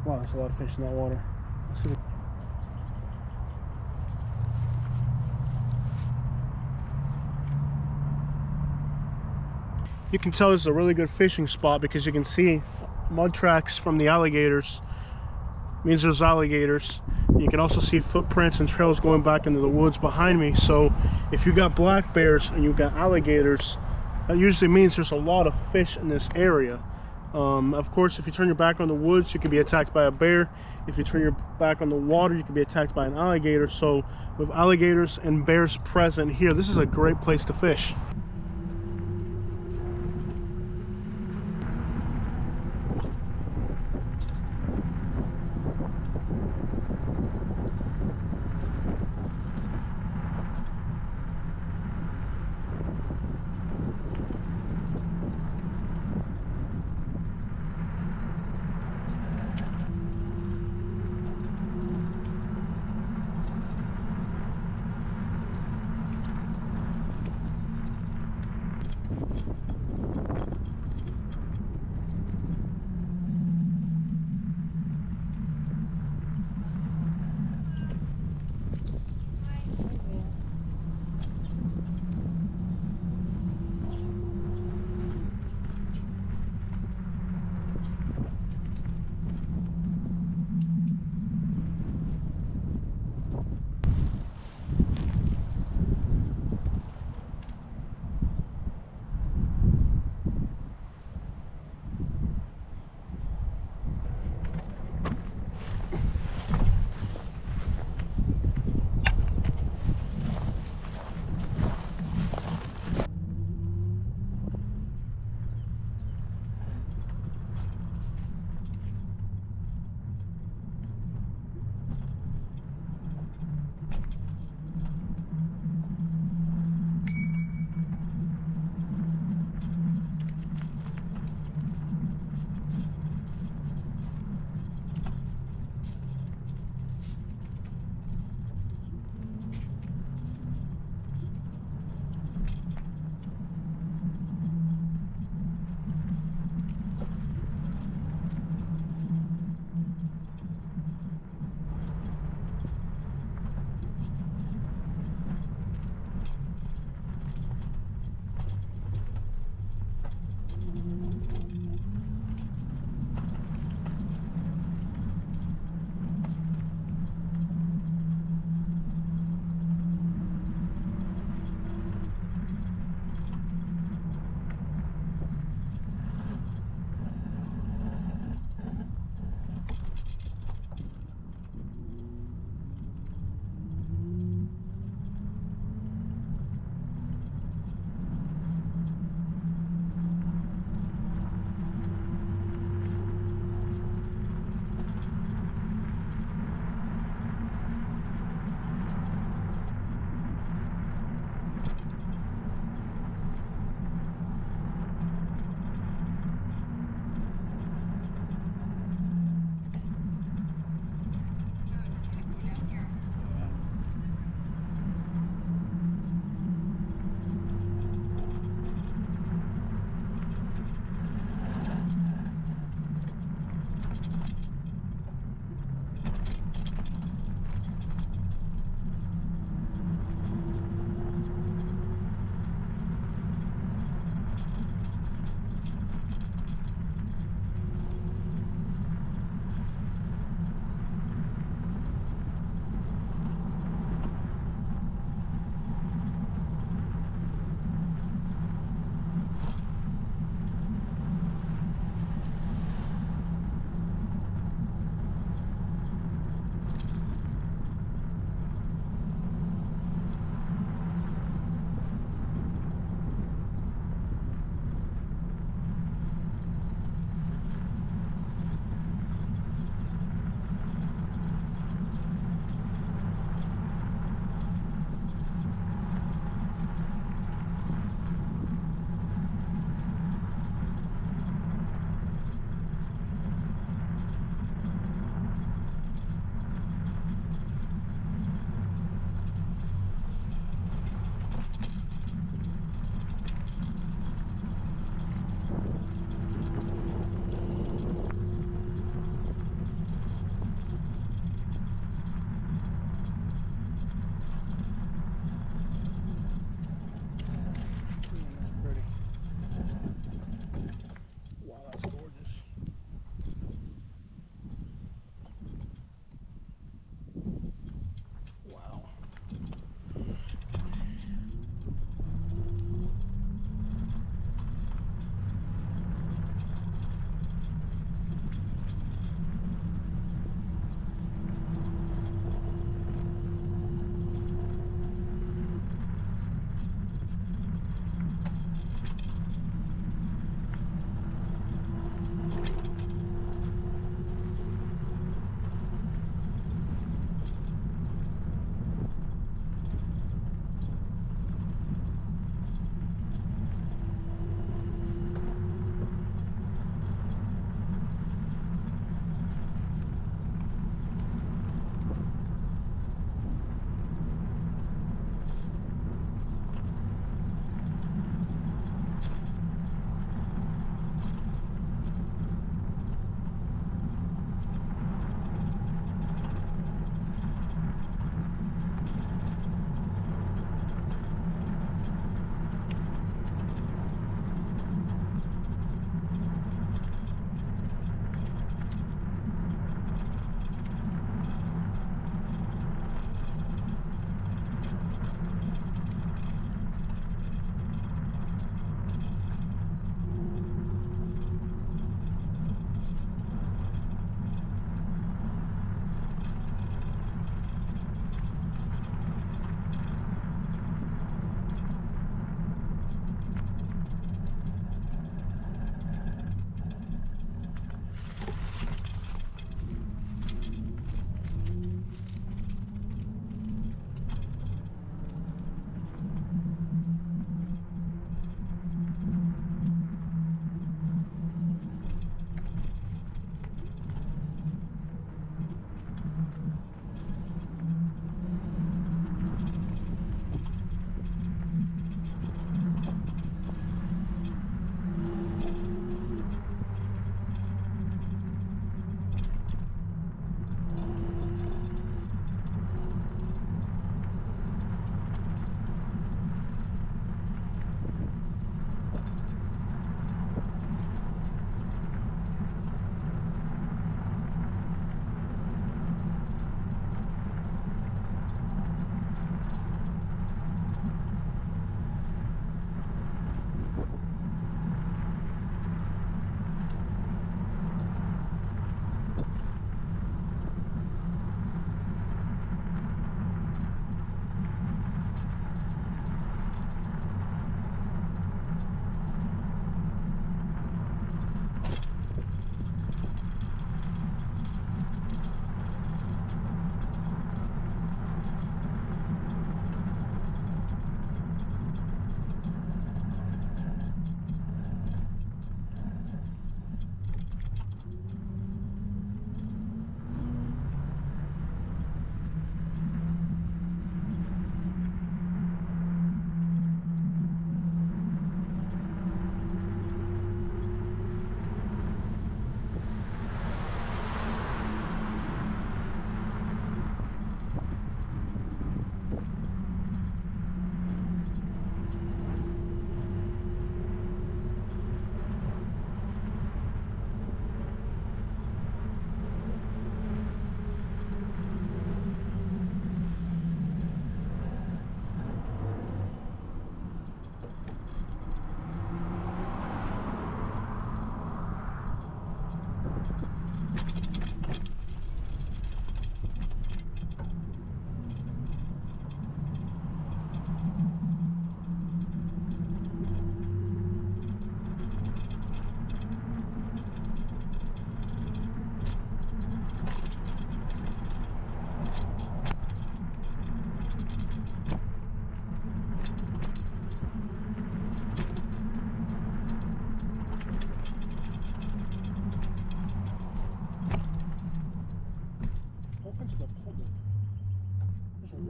Wow, there's a lot of fish in that water. Let's see. You can tell this is a really good fishing spot because you can see mud tracks from the alligators. Means there's alligators. You can also see footprints and trails going back into the woods behind me. So if you got black bears and you got alligators, that usually means there's a lot of fish in this area. Of course, if you turn your back on the woods, you can be attacked by a bear. If you turn your back on the water, you can be attacked by an alligator. So with alligators and bears present here, this is a great place to fish.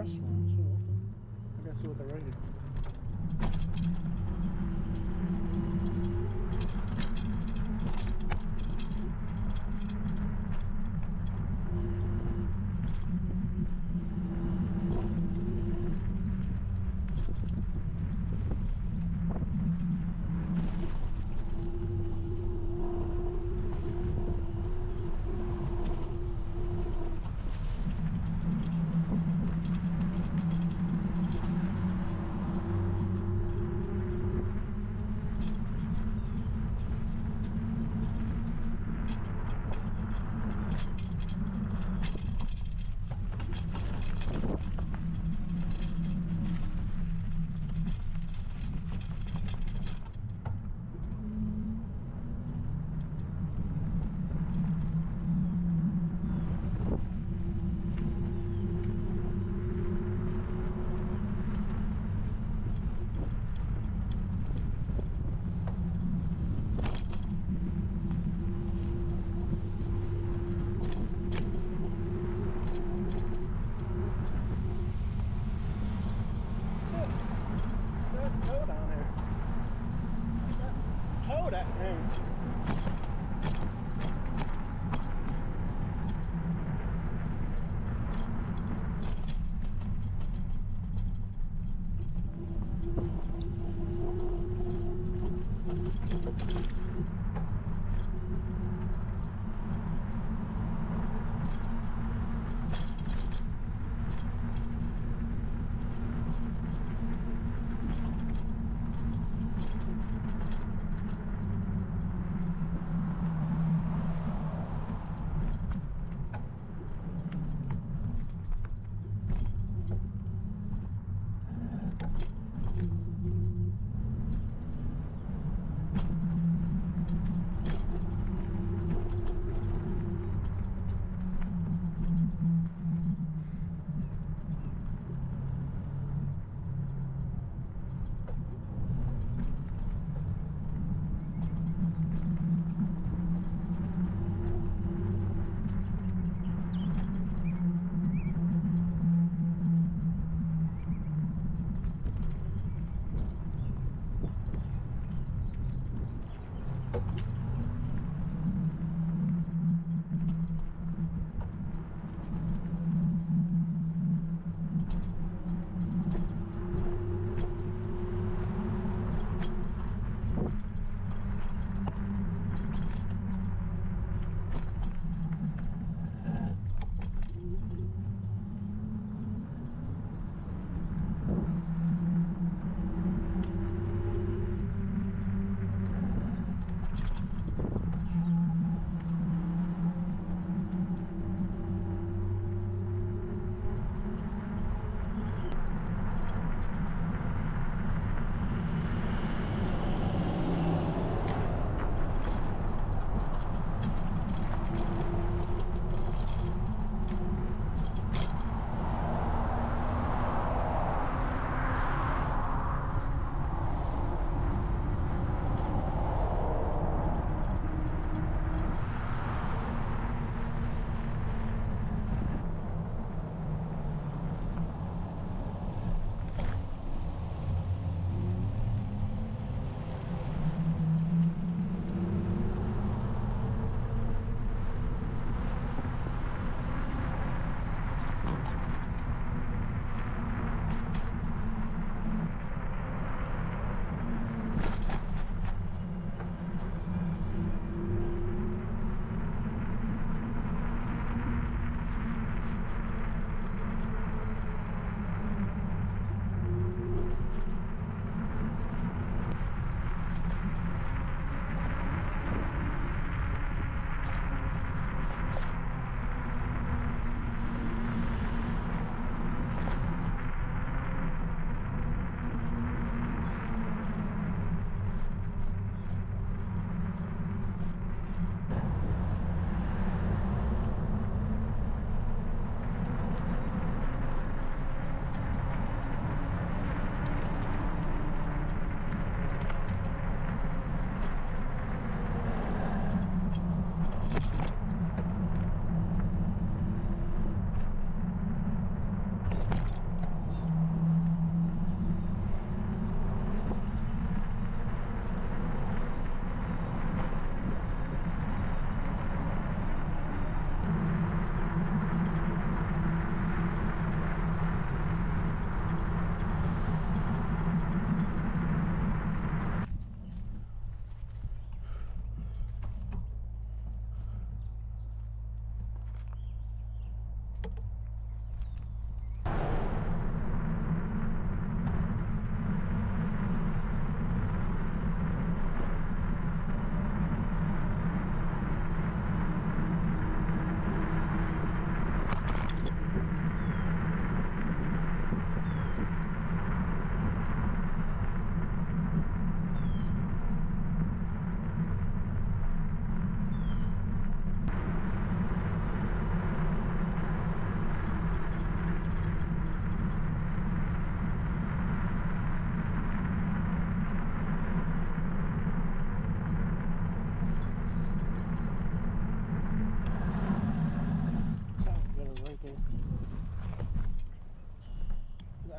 restaurants. Oh, okay. I gotta see what they're rated.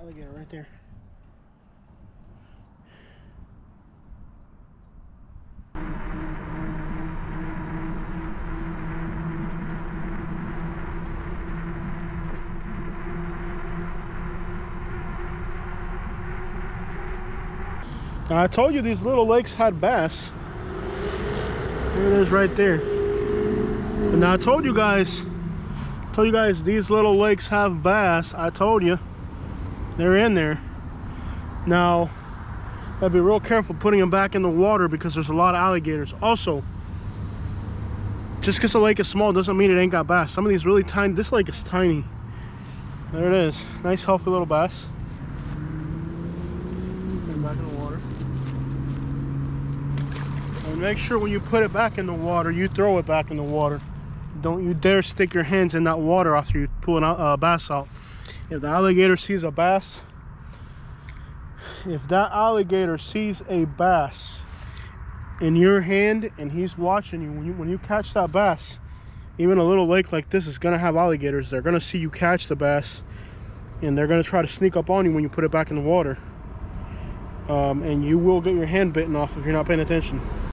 Alligator right there. Now, I told you these little lakes had bass. There it is right there. And now I told you guys these little lakes have bass. I told you. They're in there. Now, gotta be real careful putting them back in the water because there's a lot of alligators. Also, just because the lake is small doesn't mean it ain't got bass. Some of these really tiny, this lake is tiny. There it is. Nice, healthy little bass. Put it back in the water. And make sure when you put it back in the water, you throw it back in the water. Don't you dare stick your hands in that water after you pull a bass out. If the alligator sees a bass, in your hand and he's watching you, when you catch that bass, even a little lake like this is gonna have alligators. They're gonna see you catch the bass and they're gonna try to sneak up on you when you put it back in the water. And you will get your hand bitten off if you're not paying attention.